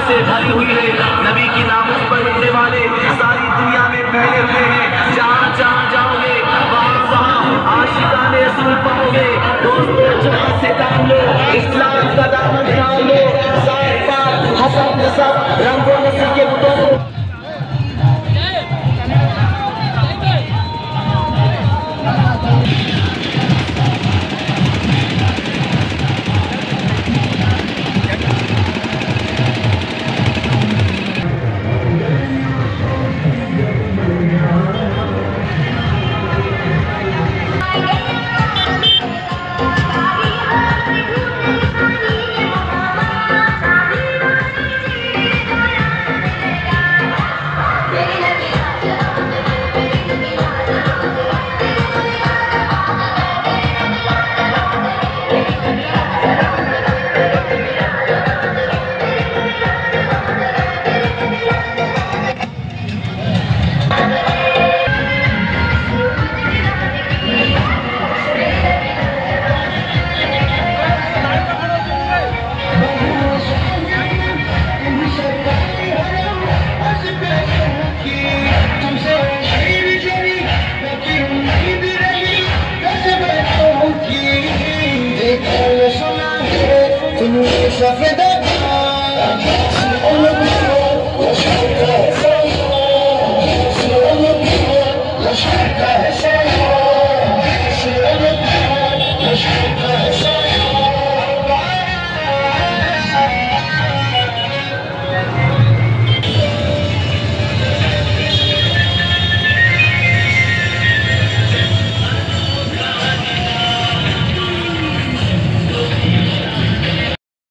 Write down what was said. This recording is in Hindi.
से भरी हुई है। नबी की नामों पर मिलने वाले सारी दुनिया में फैले हुए हैं। जहाँ जहाँ जाओगे वहाँ वहाँ आशिकाने रसूल पाओगे। दोस्तों जहाँ से काम लो, इस्लाम का दामन थाम लो। साथ पात हसब नसब रंगों नस्ल के बुतों को Suffer